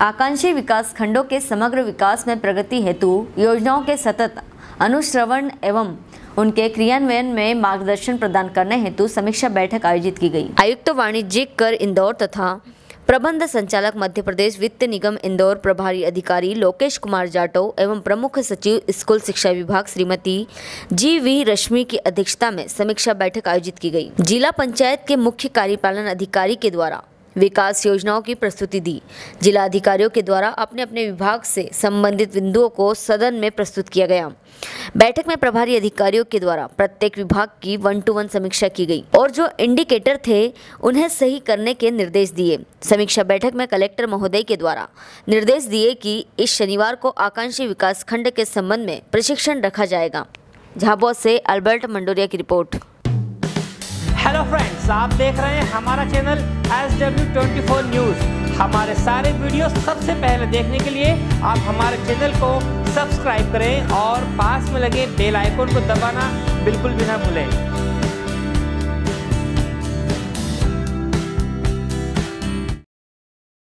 आकांक्षी विकास खंडों के समग्र विकास में प्रगति हेतु योजनाओं के सतत अनुश्रवण एवं उनके क्रियान्वयन में मार्गदर्शन प्रदान करने हेतु समीक्षा बैठक आयोजित की गई। आयुक्त वाणिज्यिक कर इंदौर तथा प्रबंध संचालक मध्य प्रदेश वित्त निगम इंदौर प्रभारी अधिकारी लोकेश कुमार जाटव एवं प्रमुख सचिव स्कूल शिक्षा विभाग श्रीमती जी.वी. रश्मि की अध्यक्षता में समीक्षा बैठक आयोजित की गई। जिला पंचायत के मुख्य कार्यपालन अधिकारी के द्वारा विकास योजनाओं की प्रस्तुति दी। जिला अधिकारियों के द्वारा अपने अपने विभाग से संबंधित बिंदुओं को सदन में प्रस्तुत किया गया। बैठक में प्रभारी अधिकारियों के द्वारा प्रत्येक विभाग की 1-to-1 समीक्षा की गई और जो इंडिकेटर थे उन्हें सही करने के निर्देश दिए। समीक्षा बैठक में कलेक्टर महोदय के द्वारा निर्देश दिए कि इस शनिवार को आकांक्षी विकास खंड के संबंध में प्रशिक्षण रखा जाएगा। झाबुआ से अल्बर्ट मंडोरिया की रिपोर्ट। हेलो फ्रेंड्स, आप देख रहे हैं हमारा चैनल SW24 न्यूज़। हमारे सारे वीडियो सबसे पहले देखने के लिए आप हमारे चैनल को सब्सक्राइब करें और पास में लगे बेल आइकन को दबाना बिल्कुल भी ना भूलें।